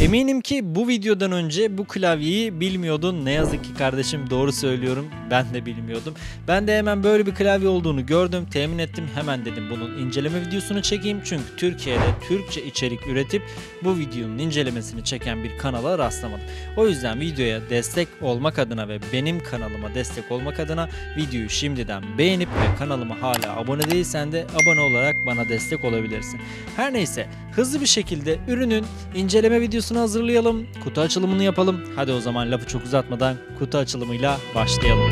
Eminim ki bu videodan önce bu klavyeyi bilmiyordun. Ne yazık ki kardeşim, doğru söylüyorum. Ben de bilmiyordum. Ben de hemen böyle bir klavye olduğunu gördüm, temin ettim. Hemen dedim bunun inceleme videosunu çekeyim. Çünkü Türkiye'de Türkçe içerik üretip bu videonun incelemesini çeken bir kanala rastlamadım. O yüzden videoya destek olmak adına ve benim kanalıma destek olmak adına videoyu şimdiden beğenip ve kanalıma hala abone değilsen de abone olarak bana destek olabilirsin. Her neyse, hızlı bir şekilde ürünün inceleme videosunu hazırlayalım, kutu açılımını yapalım. Hadi o zaman lafı çok uzatmadan kutu açılımıyla başlayalım.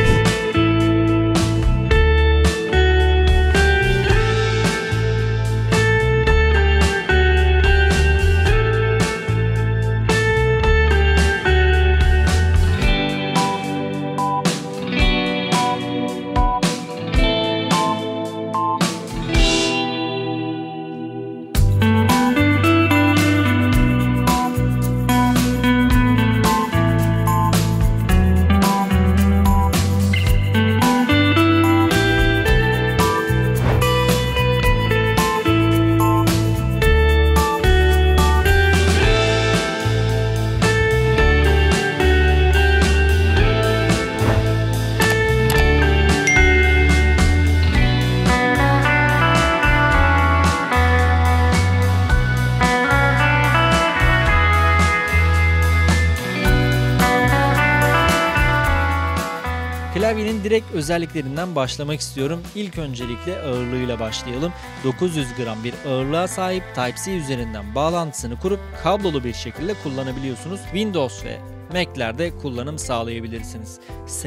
Klavyenin direkt özelliklerinden başlamak istiyorum. İlk öncelikle ağırlığıyla başlayalım. 900 gram bir ağırlığa sahip, Type-C üzerinden bağlantısını kurup kablolu bir şekilde kullanabiliyorsunuz. Windows ve Mac'lerde kullanım sağlayabilirsiniz.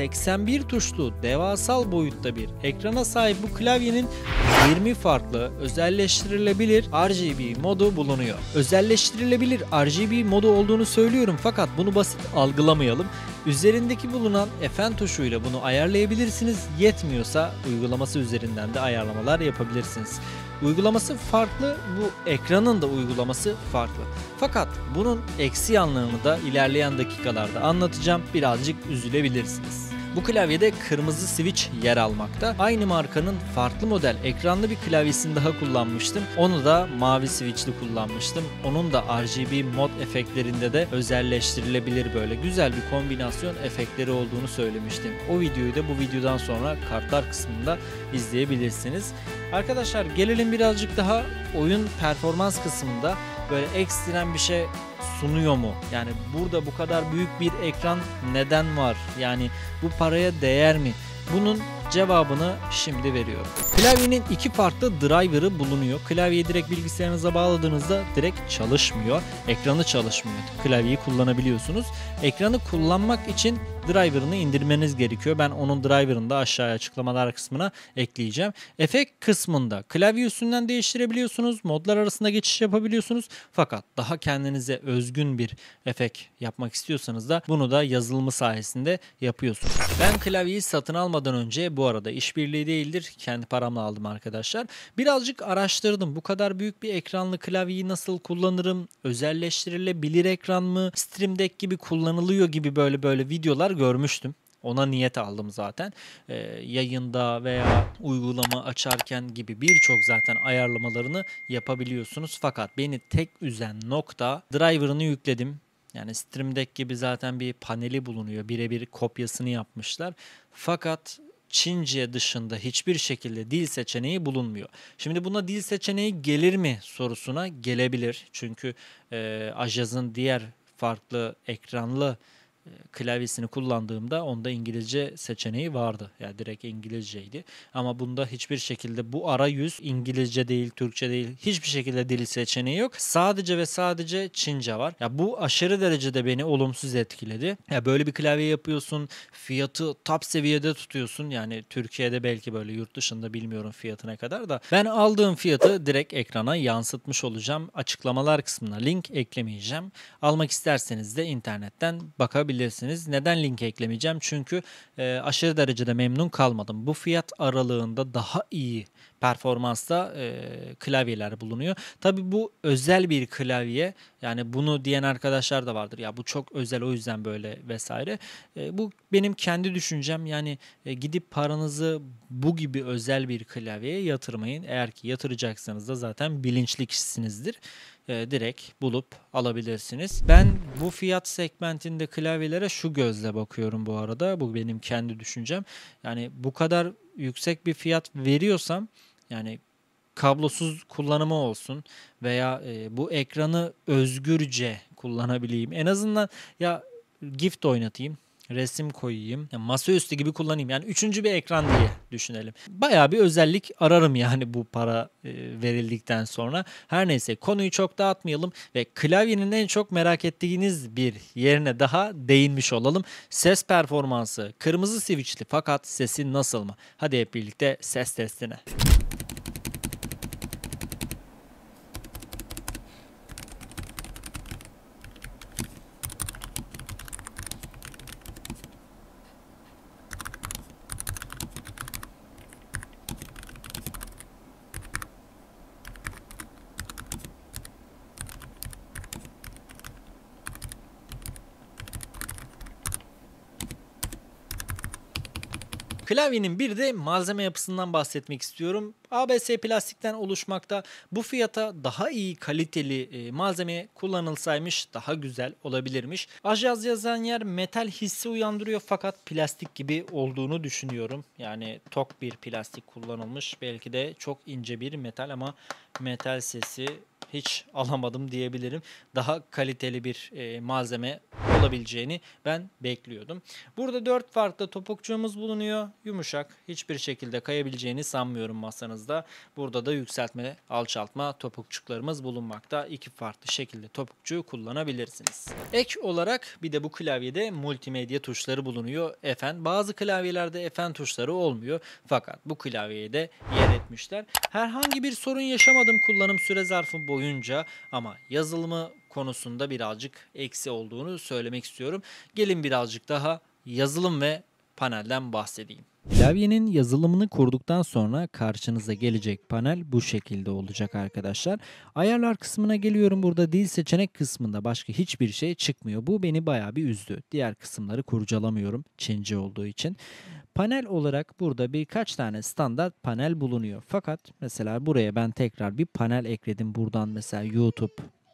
81 tuşlu devasal boyutta bir ekrana sahip bu klavyenin 20 farklı özelleştirilebilir RGB modu bulunuyor. Özelleştirilebilir RGB modu olduğunu söylüyorum fakat bunu basit algılamayalım. Üzerindeki bulunan Fn tuşuyla bunu ayarlayabilirsiniz. Yetmiyorsa uygulaması üzerinden de ayarlamalar yapabilirsiniz. Uygulaması farklı, bu ekranın da uygulaması farklı. Fakat bunun eksi yanlarını da ilerleyen dakikalarda anlatacağım. Birazcık üzülebilirsiniz. Bu klavyede kırmızı switch yer almakta. Aynı markanın farklı model ekranlı bir klavyesini daha kullanmıştım. Onu da mavi switchli kullanmıştım. Onun da RGB mod efektlerinde de özelleştirilebilir böyle güzel bir kombinasyon efektleri olduğunu söylemiştim. O videoyu da bu videodan sonra kartlar kısmında izleyebilirsiniz. Arkadaşlar gelelim birazcık daha oyun performans kısmında böyle ekstrem bir şey sunuyor mu? Yani burada bu kadar büyük bir ekran neden var? Yani bu paraya değer mi? Bunun cevabını şimdi veriyorum. Klavyenin iki farklı driver'ı bulunuyor. Klavyeyi direkt bilgisayarınıza bağladığınızda direkt çalışmıyor. Ekranı çalışmıyor. Klavyeyi kullanabiliyorsunuz. Ekranı kullanmak için driver'ını indirmeniz gerekiyor. Ben onun driver'ını da aşağıya açıklamalar kısmına ekleyeceğim. Efekt kısmında klavye üstünden değiştirebiliyorsunuz. Modlar arasında geçiş yapabiliyorsunuz. Fakat daha kendinize özgün bir efekt yapmak istiyorsanız da bunu da yazılımı sayesinde yapıyorsunuz. Ben klavyeyi satın almadan önce, bu arada işbirliği değildir, kendi paramla aldım arkadaşlar. Birazcık araştırdım. Bu kadar büyük bir ekranlı klavyeyi nasıl kullanırım? Özelleştirilebilir ekran mı? Stream Deck gibi kullanılıyor gibi böyle videolar görmüştüm. Ona niyet aldım zaten. Yayında veya uygulama açarken gibi birçok zaten ayarlamalarını yapabiliyorsunuz. Fakat beni tek üzen nokta, driver'ını yükledim. Yani Stream Deck gibi zaten bir paneli bulunuyor. Birebir kopyasını yapmışlar. Fakat Çince dışında hiçbir şekilde dil seçeneği bulunmuyor. Şimdi buna dil seçeneği gelir mi sorusuna gelebilir. Çünkü Ajaz'ın diğer farklı ekranlı klavyesini kullandığımda onda İngilizce seçeneği vardı. Yani direkt İngilizceydi. Ama bunda hiçbir şekilde bu arayüz İngilizce değil, Türkçe değil, hiçbir şekilde dil seçeneği yok. Sadece ve sadece Çince var. Ya bu aşırı derecede beni olumsuz etkiledi. Ya böyle bir klavye yapıyorsun, fiyatı top seviyede tutuyorsun. Yani Türkiye'de belki böyle, yurt dışında bilmiyorum fiyatı ne kadar da. Ben aldığım fiyatı direkt ekrana yansıtmış olacağım. Açıklamalar kısmına link eklemeyeceğim. Almak isterseniz de internetten bakabilirsiniz. Neden link eklemeyeceğim? Çünkü aşırı derecede memnun kalmadım. Bu fiyat aralığında daha iyi performansta klavyeler bulunuyor. Tabii bu özel bir klavye. Yani bunu diyen arkadaşlar da vardır. Ya bu çok özel, o yüzden böyle vesaire. Bu benim kendi düşüncem. Yani gidip paranızı bu gibi özel bir klavyeye yatırmayın. Eğer ki yatıracaksanız da zaten bilinçli kişisinizdir. direkt bulup alabilirsiniz. Ben bu fiyat segmentinde klavyelere şu gözle bakıyorum bu arada. Bu benim kendi düşüncem. Yani bu kadar yüksek bir fiyat veriyorsam yani kablosuz kullanımı olsun veya bu ekranı özgürce kullanabileyim. En azından ya gift oynatayım, resim koyayım, yani masaüstü gibi kullanayım. Yani üçüncü bir ekran diye düşünelim. Bayağı bir özellik ararım yani bu para verildikten sonra. Her neyse, konuyu çok dağıtmayalım ve klavyenin en çok merak ettiğiniz bir yerine daha değinmiş olalım. Ses performansı. Kırmızı switchli fakat sesi nasıl mı? Hadi hep birlikte ses testine. Klavyenin bir de malzeme yapısından bahsetmek istiyorum. ABS plastikten oluşmakta. Bu fiyata daha iyi kaliteli malzeme kullanılsaymış daha güzel olabilirmiş. Ajaz yazan yer metal hissi uyandırıyor fakat plastik gibi olduğunu düşünüyorum. Yani tok bir plastik kullanılmış. Belki de çok ince bir metal ama metal sesi hiç alamadım diyebilirim. Daha kaliteli bir malzeme olabileceğini ben bekliyordum. Burada 4 farklı topukçuğumuz bulunuyor. Yumuşak, hiçbir şekilde kayabileceğini sanmıyorum masanızda. Burada da yükseltme, alçaltma topukçuklarımız bulunmakta. 2 farklı şekilde topukçuğu kullanabilirsiniz. Ek olarak bir de bu klavyede multimedya tuşları bulunuyor. Bazı klavyelerde FN tuşları olmuyor. Fakat bu klavyeye de yer etmişler. Herhangi bir sorun yaşamadım kullanım süre zarfı boyunca ama yazılımı konusunda birazcık eksi olduğunu söylemek istiyorum. Gelin birazcık daha yazılım ve panelden bahsedeyim. Klavyenin yazılımını kurduktan sonra karşınıza gelecek panel bu şekilde olacak arkadaşlar. Ayarlar kısmına geliyorum. Burada dil seçenek kısmında başka hiçbir şey çıkmıyor. Bu beni bayağı bir üzdü. Diğer kısımları kurcalamıyorum Çince olduğu için. Panel olarak burada birkaç tane standart panel bulunuyor. Fakat mesela buraya ben tekrar bir panel ekledim. Buradan mesela YouTube,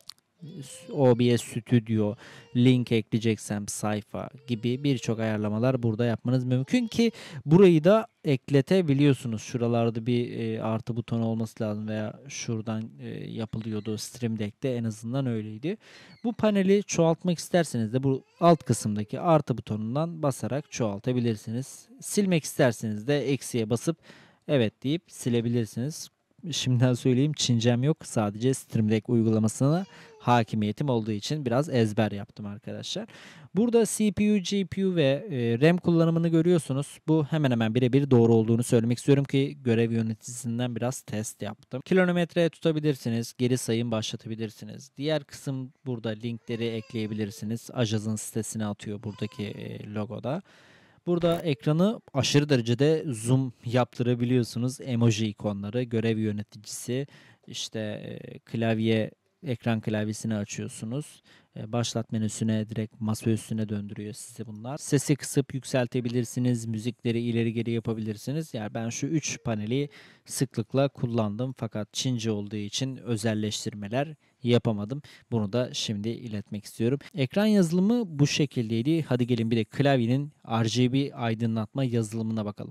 OBS Studio, link ekleyeceksem sayfa gibi birçok ayarlamalar burada yapmanız mümkün ki burayı da ekletebiliyorsunuz. Şuralarda bir artı butonu olması lazım veya şuradan yapılıyordu Stream Deck'te, en azından öyleydi. Bu paneli çoğaltmak isterseniz de bu alt kısımdaki artı butonundan basarak çoğaltabilirsiniz. Silmek isterseniz de eksiye basıp evet deyip silebilirsiniz. Şimdiden söyleyeyim, Çincem yok. Sadece Stream Deck uygulamasına hakimiyetim olduğu için biraz ezber yaptım arkadaşlar. Burada CPU, GPU ve RAM kullanımını görüyorsunuz. Bu hemen hemen birebir doğru olduğunu söylemek istiyorum ki görev yöneticisinden biraz test yaptım. Kilometre tutabilirsiniz. Geri sayım başlatabilirsiniz. Diğer kısım burada linkleri ekleyebilirsiniz. Ajaz'ın sitesine atıyor buradaki logoda. Burada ekranı aşırı derecede zoom yaptırabiliyorsunuz. Emoji ikonları, görev yöneticisi, işte klavye, ekran klavyesini açıyorsunuz. Başlat menüsüne direkt masa üstüne döndürüyor sizi bunlar. Sesi kısıp yükseltebilirsiniz. Müzikleri ileri geri yapabilirsiniz. Yani ben şu 3 paneli sıklıkla kullandım. Fakat Çince olduğu için özelleştirmeler yapamadım. Bunu da şimdi iletmek istiyorum. Ekran yazılımı bu şekildeydi. Hadi gelin bir de klavyenin RGB aydınlatma yazılımına bakalım.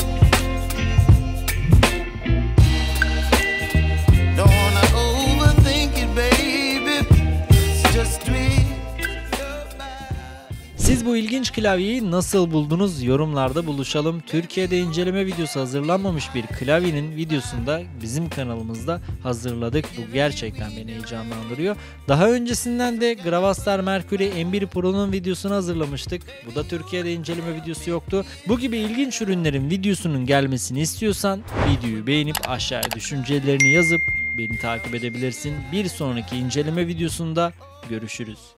Don't wanna overthink. ilginç klavyeyi nasıl buldunuz? Yorumlarda buluşalım. Türkiye'de inceleme videosu hazırlanmamış bir klavyenin videosunu da bizim kanalımızda hazırladık. Bu gerçekten beni heyecanlandırıyor. Daha öncesinden de Gravastar Mercury M1 Pro'nun videosunu hazırlamıştık. Bu da Türkiye'de inceleme videosu yoktu. Bu gibi ilginç ürünlerin videosunun gelmesini istiyorsan videoyu beğenip aşağıya düşüncelerini yazıp beni takip edebilirsin. Bir sonraki inceleme videosunda görüşürüz.